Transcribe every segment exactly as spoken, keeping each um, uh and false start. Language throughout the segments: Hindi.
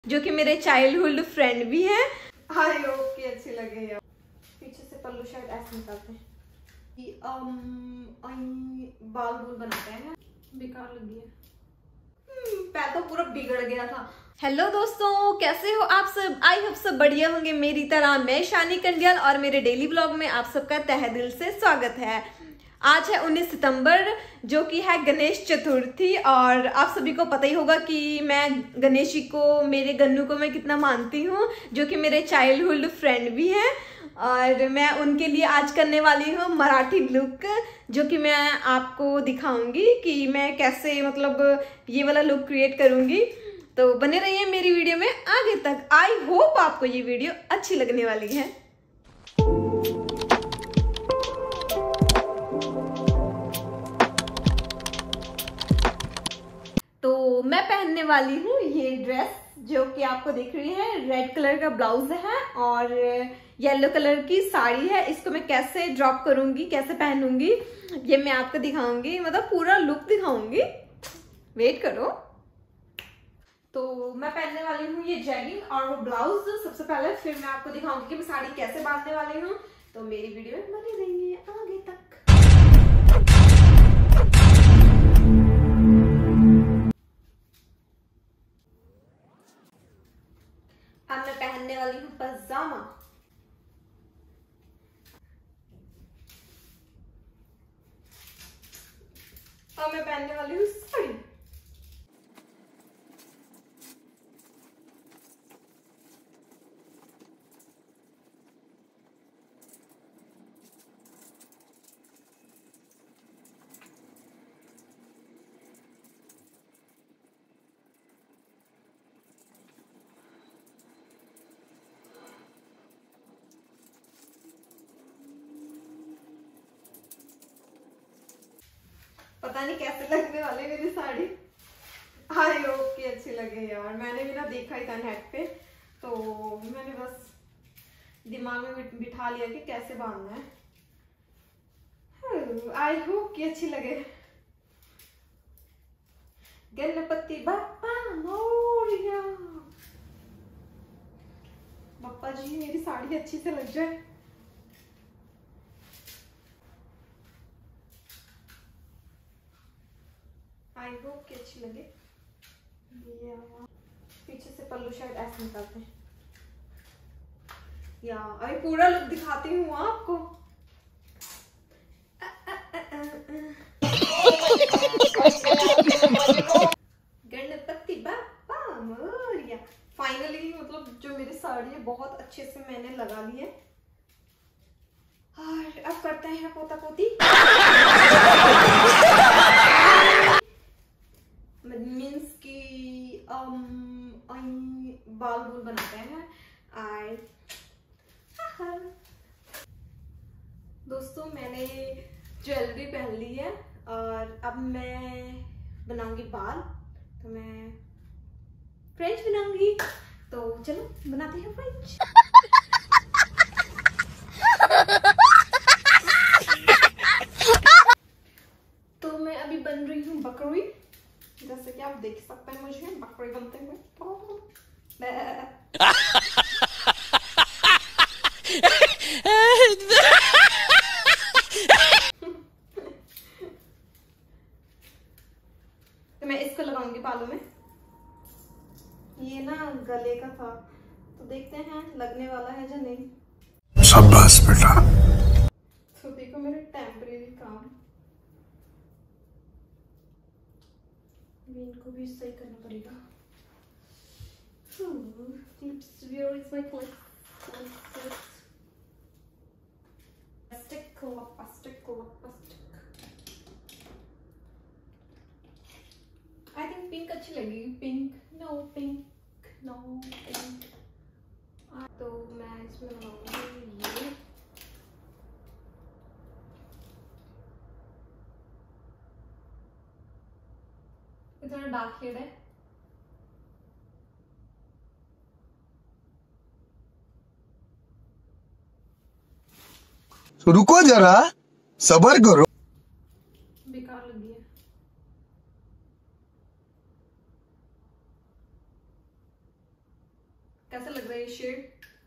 जो कि मेरे चाइल्डहुड फ्रेंड भी हैं। आई होप कि अच्छे लगे यार। पीछे से पल्लू शायद ऐसे निकालते हैं कि um, बाल बूल बनाते हैं। बेकार लगी है, पैर तो पूरा बिगड़ गया था। हेलो दोस्तों, कैसे हो आप सब? आई होप सब बढ़िया होंगे मेरी तरह। मैं शानी कंडियाल और मेरे डेली ब्लॉग में आप सबका तहे दिल से स्वागत है। आज है उन्नीस सितंबर, जो कि है गणेश चतुर्थी। और आप सभी को पता ही होगा कि मैं गणेश जी को, मेरे गन्नू को मैं कितना मानती हूँ, जो कि मेरे चाइल्डहुड फ्रेंड भी हैं। और मैं उनके लिए आज करने वाली हूँ मराठी लुक, जो कि मैं आपको दिखाऊंगी कि मैं कैसे मतलब ये वाला लुक क्रिएट करूंगी। तो बने रहिए मेरी वीडियो में आगे तक। आई होप आपको ये वीडियो अच्छी लगने वाली है। तो मैं पहनने वाली हूँ ये ड्रेस, जो कि आपको दिख रही है। रेड कलर का ब्लाउज है और येलो कलर की साड़ी है। इसको मैं कैसे ड्रॉप करूंगी, कैसे पहनूंगी, ये मैं आपको दिखाऊंगी, मतलब पूरा लुक दिखाऊंगी। वेट करो। तो मैं पहनने वाली हूँ ये जैगिंग और वो ब्लाउज सबसे पहले, फिर मैं आपको दिखाऊंगी कि मैं साड़ी कैसे बांधने वाली हूँ। तो मेरी वीडियो में बने रहिए आगे तक। अब मैं पहनने वाली हूँ पजामा। अब मैं पहनने वाली हूँ साड़ी। पता नहीं कैसे लगने वाले मेरी साड़ी। आई होप कि अच्छी लगे यार। मैंने भी ना देखा ही था नेट पे, तो मैंने बस दिमाग में बिठा लिया कि कैसे बांधना है। आई होप कि अच्छी लगे। गणपति बप्पा मोरिया। बप्पा जी मेरी साड़ी अच्छी से लग जाए। आई होप कि अच्छी लगे। पीछे से पल्लू शायद ऐसे निकालते हैं या अभी पूरा लुक दिखाती हूँ आपको। गणपति बप्पा मोरिया। फाइनली मतलब जो मेरी साड़ी है बहुत अच्छे से मैंने लगा ली है। और अब करते हैं पोता पोती। मीन्स की बाल बूल बनाते हैं। आई दोस्तों, मैंने ज्वेलरी पहन ली है और अब मैं बनाऊंगी बाल। तो मैं फ्रेंच बनाऊंगी। तो चलो बनाते हैं फ्रेंच। तो मैं अभी बन रही हूँ बकरी, जैसे कि आप देख सकते हैं मुझे बकरी बनते हुए। तो मैं इसको लगाऊंगी बालों में। ये ना गले का था, तो देखते हैं लगने वाला है या नहीं। शाबाश बेटा। तो देखो मेरे टेम्परेरी काम, इनको भी सही करना पड़ेगा। Clips, where is my clip? Plastic, plastic, plastic. I think pink अच्छी लगेगी। Pink, no pink, no pink. तो मैं इसमें लगाऊंगी ये। थोड़ा डार्क शेड है। तो रुको जरा, सब्र करो। बेकार लगी है। कैसा लग रहा है ये शेड?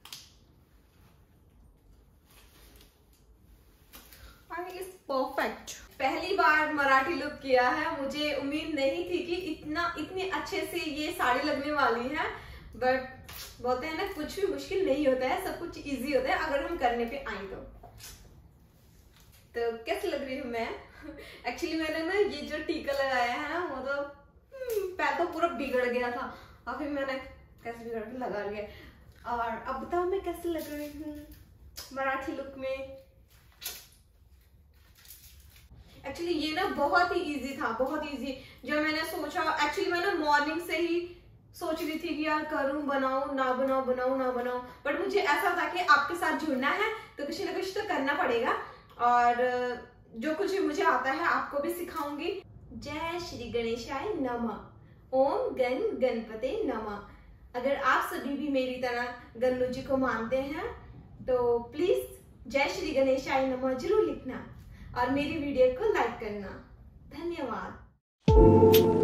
Is perfect. पहली बार मराठी लुक किया है, मुझे उम्मीद नहीं थी कि इतना इतने अच्छे से ये साड़ी लगने वाली है, बट बोलते हैं ना कुछ भी मुश्किल नहीं होता है, सब कुछ इजी होता है अगर हम करने पे आए तो। तो कैसी लग रही हूँ मैं? एक्चुअली मैंने ना ये जो टीका लगाया है ना, वो तो पैर तो पूरा बिगड़ गया था और फिर मैंने कैसे बिगड़ के लगा लिया। और अब बताओ मैं कैसे लग रही हूँ मराठी लुक में? एक्चुअली ये ना बहुत ही इजी था, बहुत इजी। जब मैंने सोचा, एक्चुअली मैं ना मॉर्निंग से ही सोच रही थी कि यार करूं, बनाऊं ना बनाऊं, बनाऊं ना बनाऊं, बट मुझे ऐसा था कि आपके साथ जुड़ना है तो कुछ ना कुछ तो करना पड़ेगा, और जो कुछ भी मुझे आता है आपको भी सिखाऊंगी। जय श्री गणेशाय नमः। ओम गण गणपते नमः। अगर आप सभी भी मेरी तरह गन्नू जी को मानते हैं तो प्लीज जय श्री गणेशाय नमः जरूर लिखना और मेरी वीडियो को लाइक करना। धन्यवाद।